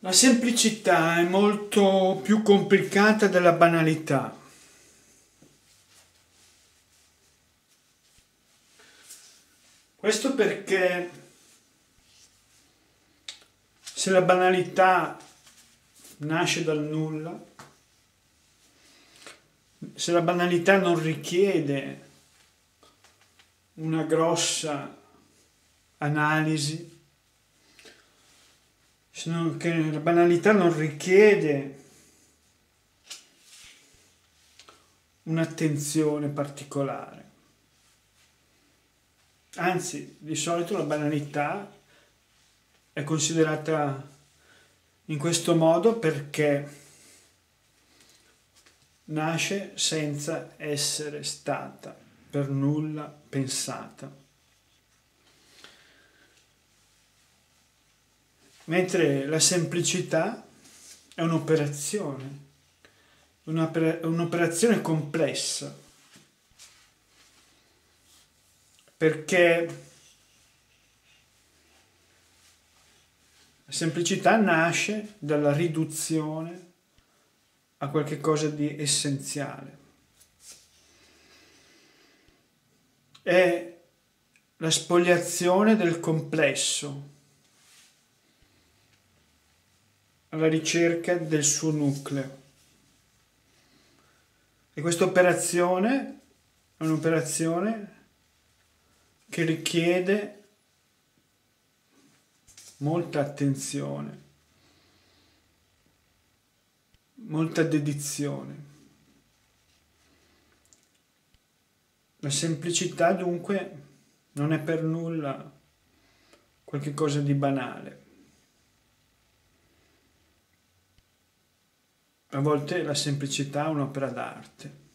La semplicità è molto più complicata della banalità. Questo perché se la banalità nasce dal nulla, se la banalità non richiede una grossa analisi, che la banalità non richiede un'attenzione particolare. Anzi, di solito la banalità è considerata in questo modo perché nasce senza essere stata per nulla pensata. Mentre la semplicità è un'operazione complessa, perché la semplicità nasce dalla riduzione a qualche cosa di essenziale. È la spoliazione del complesso alla ricerca del suo nucleo. E questa operazione è un'operazione che richiede molta attenzione, molta dedizione. La semplicità dunque non è per nulla qualche cosa di banale. A volte la semplicità è un'opera d'arte.